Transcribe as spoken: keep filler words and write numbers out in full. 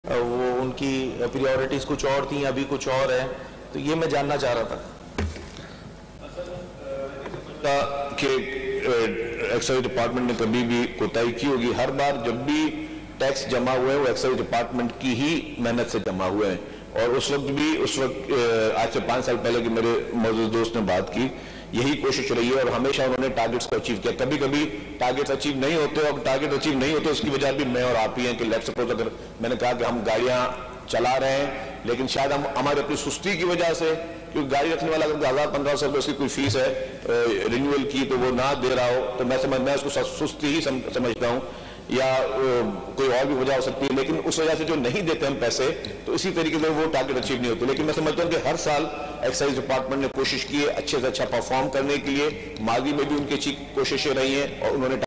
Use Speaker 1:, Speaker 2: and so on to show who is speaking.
Speaker 1: वो उनकी प्रायोरिटीज़ कुछ और थी, अभी कुछ और है, तो ये मैं जानना चाह रहा था
Speaker 2: कि एक्साइज डिपार्टमेंट ने कभी भी कोताही की होगी। हर बार जब भी टैक्स जमा हुए वो एक्साइज डिपार्टमेंट की ही मेहनत से जमा हुए हैं, और उस वक्त भी उस वक्त आज से पाँच साल पहले कि मेरे मौजूद दोस्त ने बात की, यही कोशिश रही है और हमेशा उन्होंने टारगेट्स को अचीव किया। कभी कभी टारगेट्स अचीव नहीं होते, और टारगेट अचीव नहीं होते उसकी वजह भी मैं और आप ही हैं कि लेट्स सपोज अगर मैंने कहा कि हम गाड़ियां चला रहे हैं लेकिन शायद हम हमारे अपनी सुस्ती की वजह से, क्योंकि गाड़ी रखने वाला अगर हज़ार पंद्रह सौ रुपये उसकी कोई फीस है रिन्यूअल की तो वो ना दे रहा हो, तो मैं समझ मैं उसको सुस्ती ही सम, समझता हूँ, या कोई और भी वजह हो सकती है, लेकिन उस वजह से जो नहीं देते हम पैसे तो इसी तरीके से वो टारगेट अचीव नहीं होते। लेकिन मैं समझता हूँ कि हर साल एक्साइज डिपार्टमेंट ने कोशिश की है अच्छे से अच्छा परफॉर्म करने के लिए, माजी में भी उनकी अच्छी कोशिशें रही हैं और उन्होंने